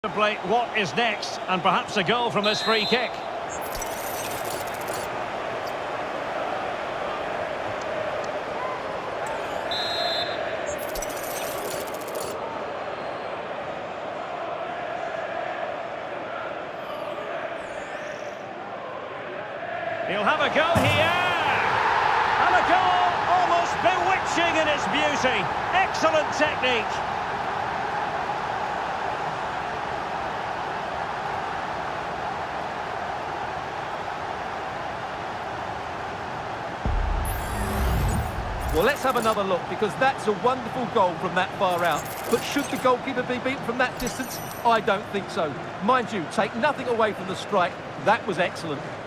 Contemplate what is next, and perhaps a goal from this free kick. He'll have a go here, and a goal almost bewitching in its beauty. Excellent technique. Well, let's have another look, because that's a wonderful goal from that far out. But should the goalkeeper be beaten from that distance? I don't think so. Mind you, take nothing away from the strike. That was excellent.